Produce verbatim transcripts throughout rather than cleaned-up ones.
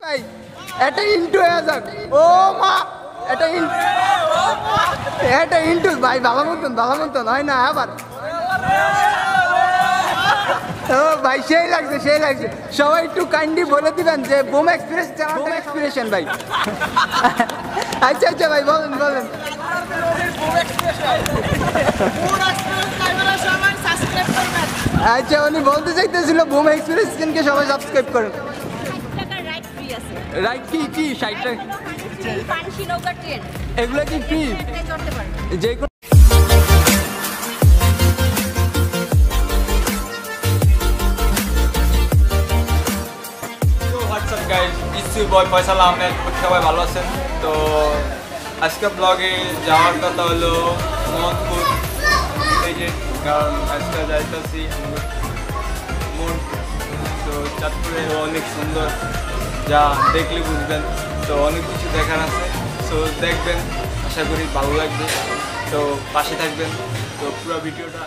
ভাই এটা ইন্টু হয়ে যাক ও মা এটা এটা ইন্টু ভাই ভালো মতন ভালো মতন হয় না আবার ও ভাই সেই লাগছে সেই লাগছে সবাই একটু কাইন্ডলি বলে দিবেন যে বুম এক্সপ্রেস চ্যানেলটা এক্সপ্রেশন ভাই আচ্ছা আচ্ছা ভাই বলেন বলেন আচ্ছা উনি বলতে চাইতেছিল বুম এক্সপ্রেস চ্যানেলকে সবাই সাবস্ক্রাইব করেন রাইট কি কি ষাট টাকা এগুলো কি ফ্রি যে বয় ফয়সাল আহমেদ সবাই ভালো আছেন তো আজকে ব্লগে যাওয়ার কথা হলো মোহনপুর এই যে কারণ আজকে যাইতেছি মন তো চাঁদপুরে অনেক সুন্দর যা দেখলে বুঝবেন তো অনেক কিছু দেখার আছে তো দেখবেন আশা করি ভালো লাগবে তো পাশে থাকবেন তো পুরো ভিডিওটা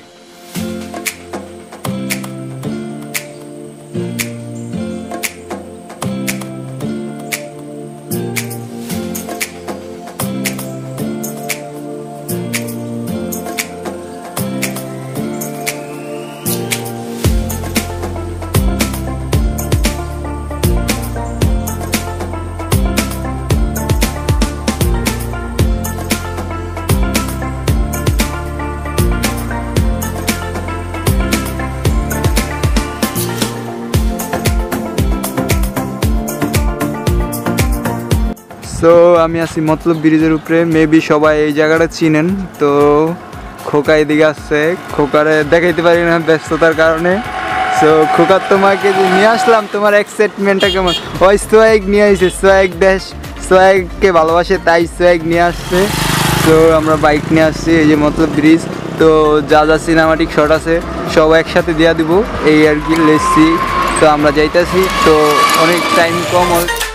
তো আমি আছি মতলব ব্রিজের উপরে মেবি সবাই এই জায়গাটা চিনেন তো খোকা এদিকে আসছে খোকারে দেখাইতে পারি না ব্যস্ততার কারণে সো খোকা তোমাকে যে নিয়ে আসলাম তোমার এক্সাইটমেন্টটা কেমন ওই সোয়াগ নিয়ে আসছে সোয়াগ দেশ সোয়াগকে ভালোবাসে তাই সোয়াগ নিয়ে আসছে তো আমরা বাইক নিয়ে আসছি এই যে মতলব ব্রিজ তো যা যা সিনেমাটিক শট আছে সব একসাথে দেওয়া দিব এই আর কি লেসছি তো আমরা যাইতেছি তো অনেক টাইম কম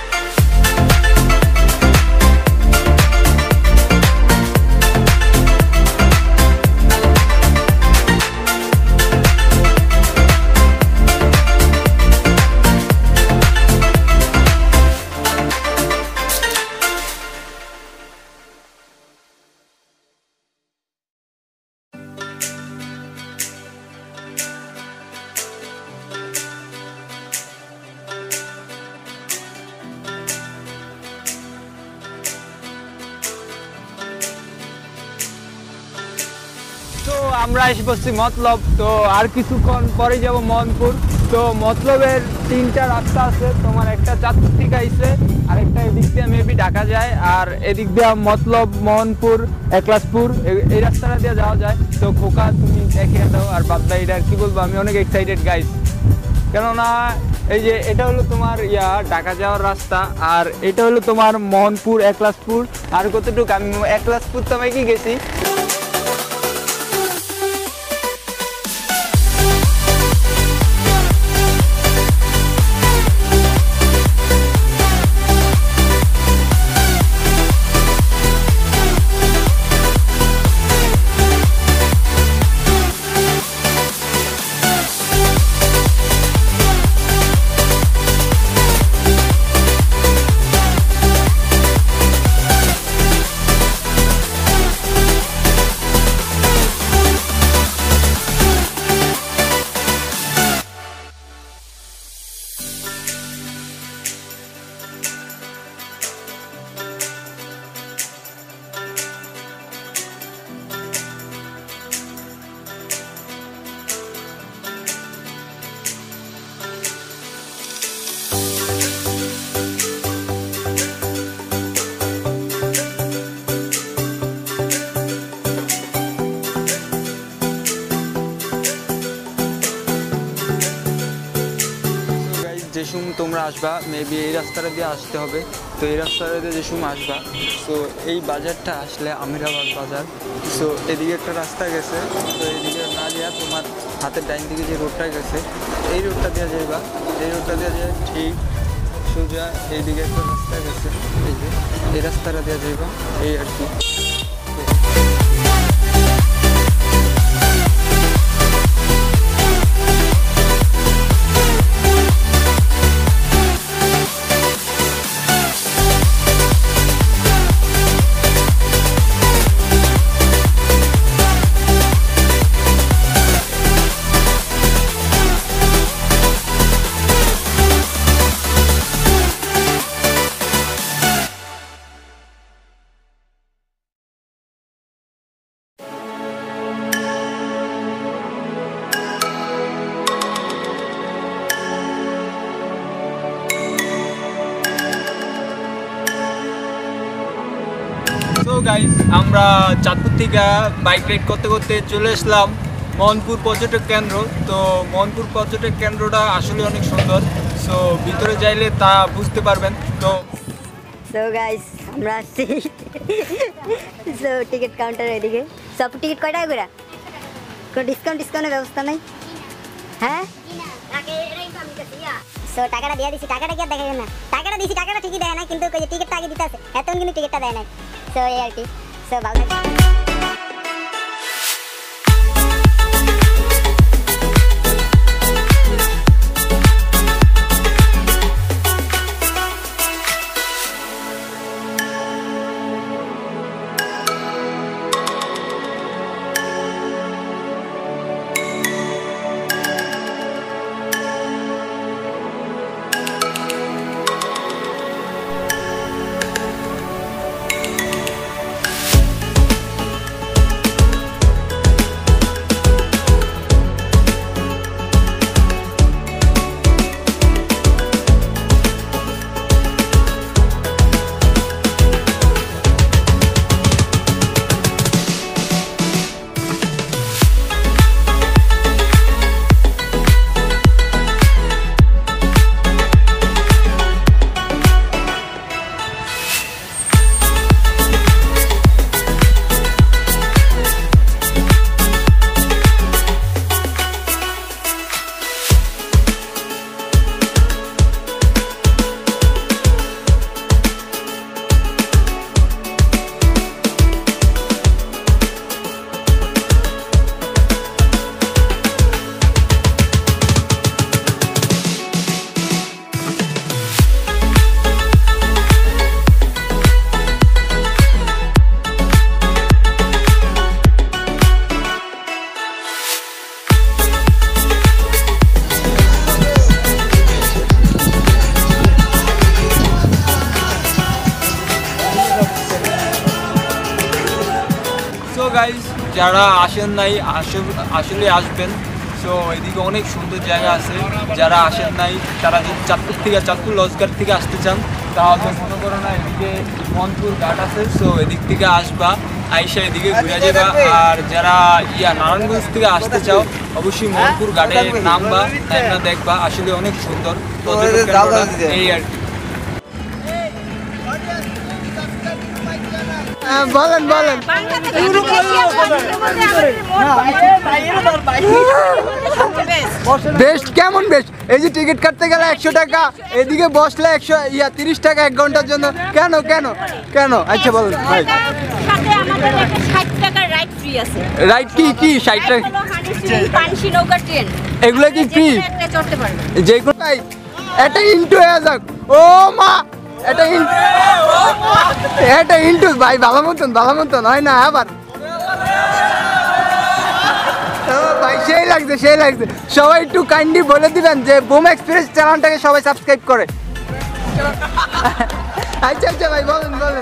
তো আমরা এসে পড়ছি মতলব তো আর কিছুক্ষণ পরে যাব মোহনপুর তো মতলবের তিনটা রাস্তা আছে তোমার একটা চাঁদপুর থেকে আইছে আর একটা এদিক দিয়ে মেবি ঢাকা যায় আর এদিক দিয়ে মতলব মোহনপুর একলাসপুর এই রাস্তাটা দিয়ে যাওয়া যায় তো খোকা তুমি দেখিয়ে দাও আর বাদদা এটা কি বলবো আমি অনেক এক্সাইটেড গাইস কেননা এই যে এটা হলো তোমার ইয়া ঢাকা যাওয়ার রাস্তা আর এটা হলো তোমার মোহনপুর একলাসপুর আর কতটুকু আমি একলাসপুর তো আমি কি গেছি যেসুম তোমরা আসবা মেবি এই রাস্তাটা দিয়ে আসতে হবে তো এই রাস্তাটা দিয়ে যেসুম আসবা তো এই বাজারটা আসলে আমিরাবাদ বাজার সো এদিকে একটা রাস্তা গেছে তো এদিকে না দিয়া তোমার হাতের ডাইন দিকে যে রোডটা গেছে এই রোডটা দিয়ে যাইবা এই রোডটা দিয়ে যায় ঠিক সোজা এইদিকে একটা রাস্তা গেছে এই যে এই রাস্তাটা দিয়ে যাইবা এই আর কি গাইস আমরা চাঁদপুর থেকে বাইক রাইড করতে করতে চলে আসলাম মোহনপুর পর্যটক কেন্দ্র। তো মোহনপুর পর্যটক কেন্দ্রটা আসলে অনেক সুন্দর, সো ভিতরে যাইলে তা বুঝতে পারবেন। তো সো গাইস আমরা আসছি সো টিকিট কাউন্টার এদিকে। সব টিকিট কয় টাকা করে? কোনো ডিসকাউন্ট ডিসকাউন্টের ব্যবস্থা নাই? হ্যাঁ সো টাকাটা দিয়ে দিছি, টাকাটা কি আর দেখা যায় না? টাকাটা দিছি, টাকাটা ঠিকই দেয় না, কিন্তু টিকিটটা আগে দিতে আছে, এতক্ষণ কিন্তু টিকিটটা দেয় নাই। সো এই আর কি। সো ভালো গাইস যারা আসেন নাই আসলে আসবেন। সো এদিকে অনেক সুন্দর জায়গা আছে, যারা আসেন নাই তারা যদি চাঁদপুর থেকে চাঁদপুর লজঘাট থেকে আসতে চান তাহলে মনে করো না এদিকে মোহনপুর ঘাট আছে, সো এদিক থেকে আসবা, আইসা এদিকে ঘুরে যাবা। আর যারা ইয়া নারায়ণগঞ্জ থেকে আসতে চাও অবশ্যই মোহনপুর ঘাটে নামবা, না দেখবা আসলে অনেক সুন্দর এই আর কি। বলেন বলেন বেস্ট কেমন বেস্ট? এই যে টিকিট কাটতে গেলে একশো টাকা, এদিকে বসলে একশো ইয়া তিরিশ টাকা এক ঘন্টার জন্য। কেন কেন কেন? আচ্ছা বলুন ভাই। রাইড কি কি ষাট টাকা? এগুলো কি ফ্রি? যে কোনো এটা ইন্টু হয়ে যাক। ও মা এটা এটা ইন্টু ভাই ভালো মতন ভালো মতন হয় না আবার ভাই সেই লাগছে সেই লাগছে। সবাই একটু কাইন্ডলি বলে দিবেন যে বুম এক্সপ্রেস চ্যানেলটাকে সবাই সাবস্ক্রাইব করে। আচ্ছা আচ্ছা ভাই বলেন বলেন।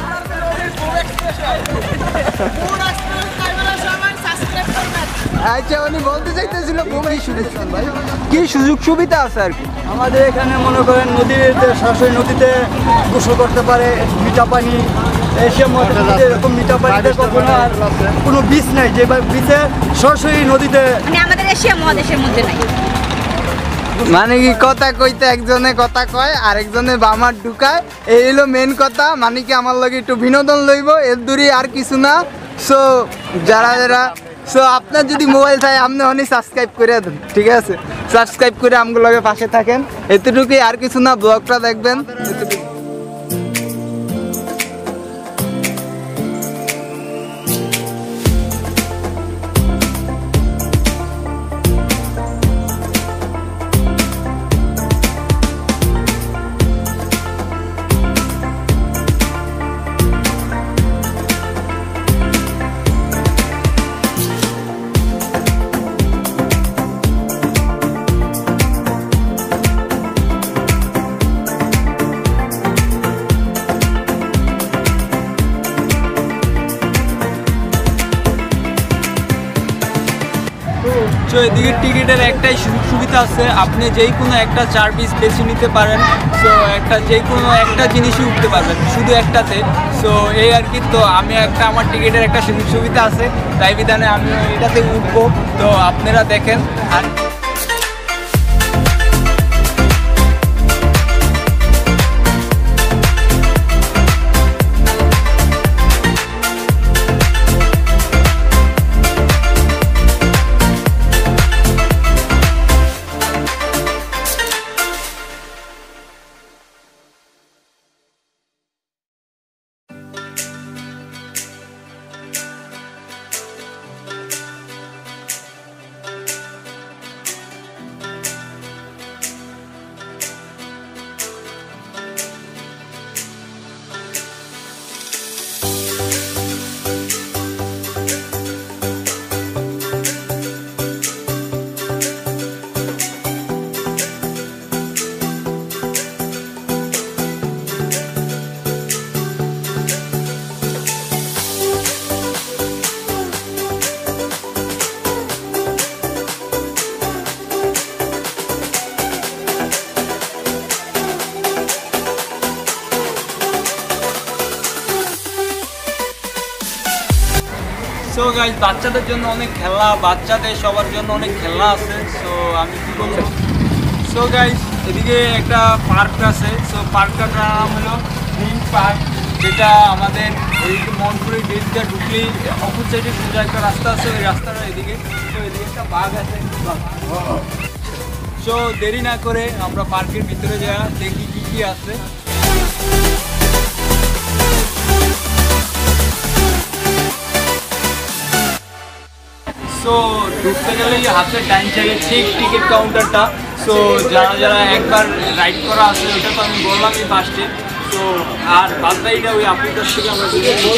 আচ্ছা উনি বলতে চাইতেছিল কি সুযোগ সুবিধা আছে আর কি আমাদের এখানে মনে করেন নদীতে সরাসরি নদীতে গোসল করতে পারে, মিঠা পানি এসে মধ্যে এরকম মিঠা পানিতে কখনো আর কোনো বীজ নাই, যে বীজে সরাসরি নদীতে মানে আমাদের এশিয়া মহাদেশের মধ্যে নাই। মানে কি কথা কইতে একজনে কথা কয় আরেকজনে বামার ঢুকায়, এই হলো মেন কথা। মানে কি আমার লগে একটু বিনোদন লইব এর দূরে আর কিছু না। সো যারা যারা সো আপনার যদি মোবাইল থাকে আপনি অনেক সাবস্ক্রাইব করে দেন, ঠিক আছে? সাবস্ক্রাইব করে আমগুলোকে পাশে থাকেন, এতটুকুই আর কিছু না। ব্লগটা দেখবেন। সো এদিকে টিকিটের একটাই সুযোগ সুবিধা আছে, আপনি যেই কোনো একটা চার পিস বেছে নিতে পারেন। সো একটা যে কোনো একটা জিনিসই উঠতে পারবেন শুধু একটাতে। সো এই আর কি, তো আমি একটা আমার টিকিটের একটা সুযোগ সুবিধা আছে, তাই বিধানে আমি এটাতে উঠবো। তো আপনারা দেখেন। আর সো গাইজ, বাচ্চাদের জন্য অনেক খেলনা, বাচ্চাদের সবার জন্য অনেক খেলনা আছে। সো আমি কি বলবো, সো গাইজ এদিকে একটা পার্ক আছে। সো পার্কটার নাম হলো ড্রিম পার্ক, যেটা আমাদের এই মনপুরের গেট দিয়ে ঢুকলেই অপর সাইডে সোজা একটা রাস্তা আছে, ওই রাস্তাটা এদিকে। তো এদিকে একটা বাঘ আছে। সো দেরি না করে আমরা পার্কের ভিতরে যাওয়া দেখি কী কী আছে। সো ঢুকতে গেলেই হাতে ডাইন সাইডে ঠিক টিকিট কাউন্টারটা। সো যারা যারা একবার রাইড করা আছে ওটা তো আমি বললামই ফার্স্টে। তো আর বাদ বাকিটা ওই আপনার থেকে আমরা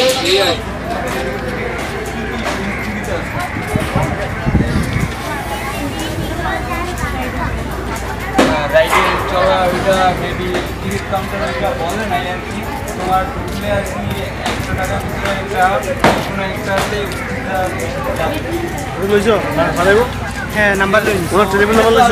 রাইডে চলা ওইটা মেবি টিকিট কাউন্টার ওইটা বলে নাই আর কি। তোমার ঢুকলে আর কি একশো টাকার ভিতরে একটা কোনো একটাতে লইছো ভালো হ্যাঁ নাম্বার লই তোমার টেলিফোন নাম্বার লইছো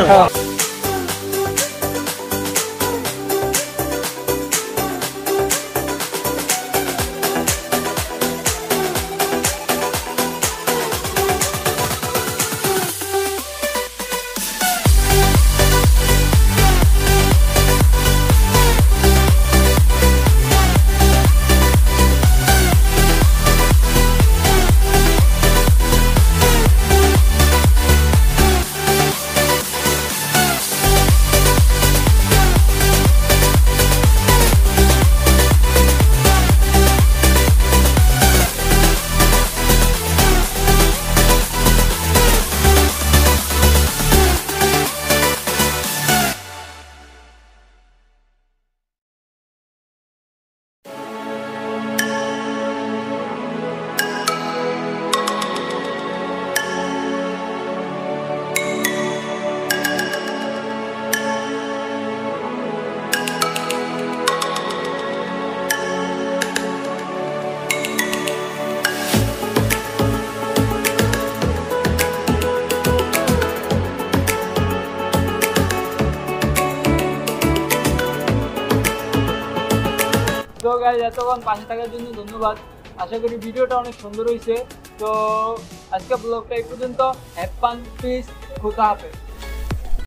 তো গাইজ এতক্ষণ পাশে থাকার জন্য ধন্যবাদ। আশা করি ভিডিওটা অনেক সুন্দর হয়েছে। তো আজকে ব্লগটা এই পর্যন্ত। হ্যাভ ফান, পিস, খোদা হাফেজ।